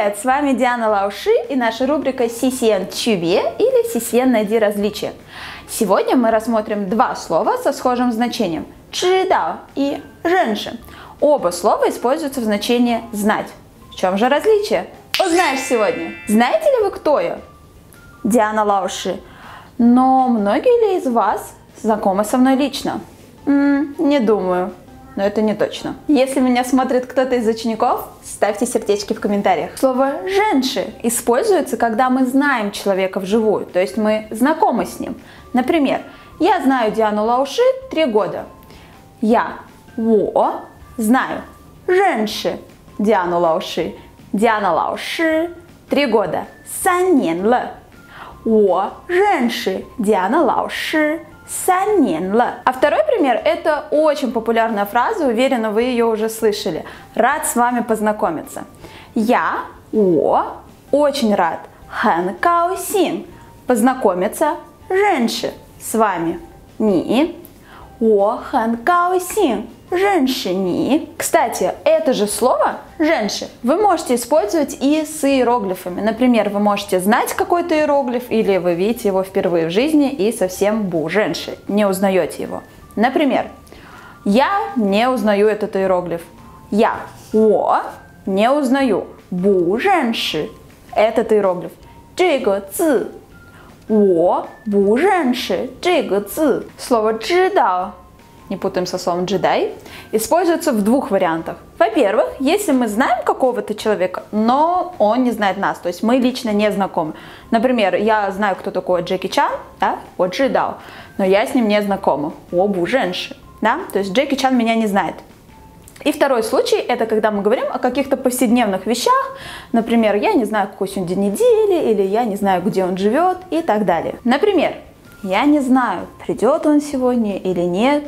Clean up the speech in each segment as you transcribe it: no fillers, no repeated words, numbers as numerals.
Привет, с вами Диана Лауши и наша рубрика CCN Чубе или CCN Найди различия. Сегодня мы рассмотрим два слова со схожим значением – 知道 и 认识. Оба слова используются в значении знать. В чем же различие? Узнаешь сегодня. Знаете ли вы, кто я? Диана Лауши. Но многие ли из вас знакомы со мной лично? Не думаю. Но это не точно. Если меня смотрит кто-то из учеников, ставьте сердечки в комментариях. Слово «женши» используется, когда мы знаем человека вживую, то есть мы знакомы с ним. Например, я знаю Диану Лауши 3 года. Я, 我, знаю 认识 Диану Лауши. Диана Лауши 3 года. 3年了. 我认识 Диана Лауши 3年了. А второй пример – это очень популярная фраза, уверена, вы ее уже слышали. Рад с вами познакомиться. Я, 我, очень рад, 很高兴 познакомиться, 认识 с вами, 你, 我很高兴 认识你. Кстати, это же слово «женши» вы можете использовать и с иероглифами. Например, вы можете знать какой-то иероглиф, или вы видите его впервые в жизни и совсем бу «женши», не узнаете его. Например, я не узнаю этот иероглиф. Я, 我, не узнаю, 不认识 этот иероглиф. 这个字 我不认识这个字. Слово 知道, не путаем со словом джедай, используется в двух вариантах. Во-первых, если мы знаем какого-то человека, но он не знает нас, то есть мы лично не знакомы. Например, я знаю, кто такой Джеки Чан, да, 我知道, но я с ним не знакома, 我不认识, да, то есть Джеки Чан меня не знает. И второй случай, это когда мы говорим о каких-то повседневных вещах, например, я не знаю, какой сегодня день недели, или я не знаю, где он живет и так далее. Например, я не знаю, придет он сегодня или нет.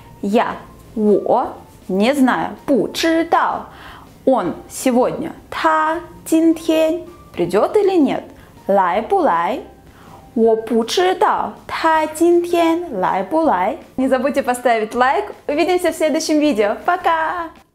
Я, 我, не знаю, 不知道 он сегодня, 他今天 придет или нет, 来不来 我不知道他今天来不来. Не забудьте поставить лайк. Увидимся в следующем видео. Пока!